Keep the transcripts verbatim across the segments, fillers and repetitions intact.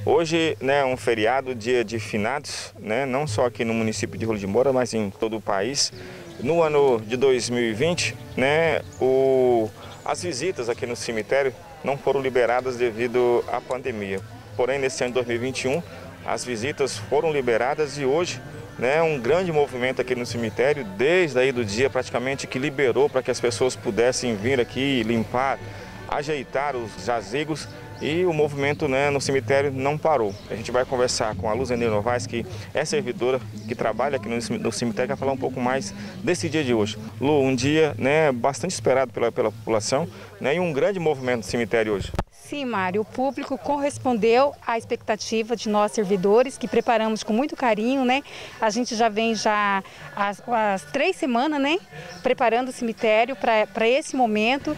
Hoje, né, um feriado, dia de finados, né, não só aqui no município de Rolim de Moura, mas em todo o país. No ano de dois mil e vinte, né, o, as visitas aqui no cemitério não foram liberadas devido à pandemia. Porém, nesse ano de dois mil e vinte e um, as visitas foram liberadas e hoje, né, um grande movimento aqui no cemitério, desde aí do dia praticamente que liberou para que as pessoas pudessem vir aqui limpar, ajeitar os jazigos. E o movimento, né, no cemitério não parou. A gente vai conversar com a Luzene Novaes, que é servidora, que trabalha aqui no cemitério, para falar um pouco mais desse dia de hoje. Lu, um dia, né, bastante esperado pela, pela população, né, e um grande movimento no cemitério hoje. Sim, Mário, o público correspondeu à expectativa de nós servidores, que preparamos com muito carinho, né? A gente já vem já as, as três semanas, né? Preparando o cemitério para esse momento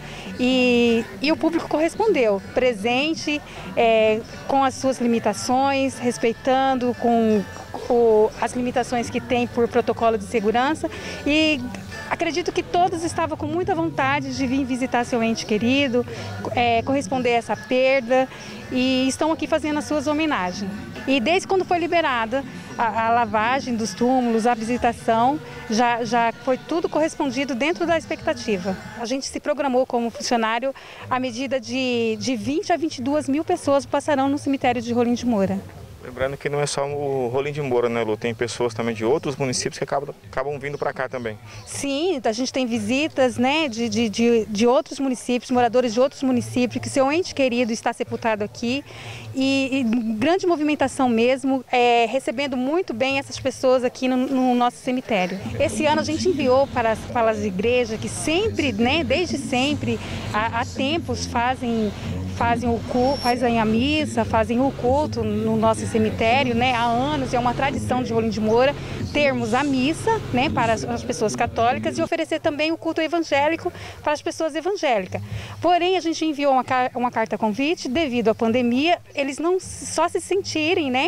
e, e o público correspondeu, presente, é, com as suas limitações, respeitando com o, as limitações que tem por protocolo de segurança e acredito que todos estavam com muita vontade de vir visitar seu ente querido, é, corresponder a essa perda e estão aqui fazendo as suas homenagens. E desde quando foi liberada a, a lavagem dos túmulos, a visitação, já, já foi tudo correspondido dentro da expectativa. A gente se programou como funcionário à medida de, de vinte a vinte e duas mil pessoas passarão no cemitério de Rolim de Moura. Lembrando que não é só o Rolim de Moura, né, Lu? Tem pessoas também de outros municípios que acabam, acabam vindo para cá também. Sim, a gente tem visitas, né, de, de, de, de outros municípios, moradores de outros municípios, que seu ente querido está sepultado aqui. E, e grande movimentação mesmo, é, recebendo muito bem essas pessoas aqui no, no nosso cemitério. Esse ano a gente enviou para as, para as igrejas que sempre, né, desde sempre, há, há tempos fazem... fazem o culto, fazem a missa, fazem o culto no nosso cemitério, né? Há anos, é uma tradição de Rolim de Moura termos a missa, né, para as pessoas católicas e oferecer também o culto evangélico para as pessoas evangélicas. Porém, a gente enviou uma, uma carta convite devido à pandemia, eles não só se sentirem, né,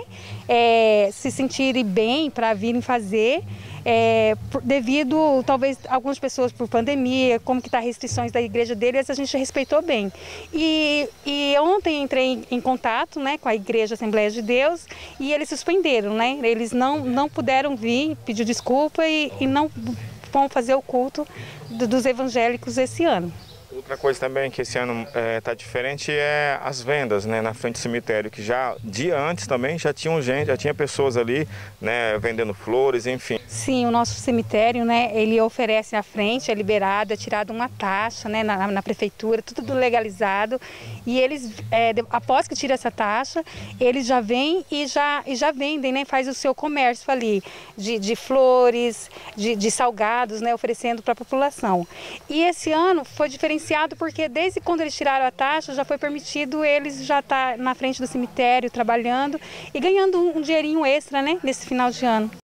é, se sentirem bem para virem fazer. É, devido, talvez, algumas pessoas por pandemia, como que está restrições da igreja deles, a gente respeitou bem. E, e ontem entrei em, em contato, né, com a Igreja Assembleia de Deus e eles suspenderam, né? Eles não, não puderam vir, pediu desculpa e, e não vão fazer o culto do, dos evangélicos esse ano. Outra coisa também que esse ano está é, diferente é as vendas, né, na frente do cemitério, que já dia antes também já tinham gente, já tinha pessoas ali, né, vendendo flores, enfim. Sim, o nosso cemitério, né, ele oferece à frente, é liberado, é tirado uma taxa, né, na, na prefeitura, tudo legalizado. E eles, é, após que tira essa taxa, eles já vêm e já, e já vendem, né, faz o seu comércio ali, de, de flores, de, de salgados, né, oferecendo para a população. E esse ano foi diferenciado porque desde quando eles tiraram a taxa, já foi permitido eles já estar na frente do cemitério, trabalhando e ganhando um dinheirinho extra, né, nesse final de ano.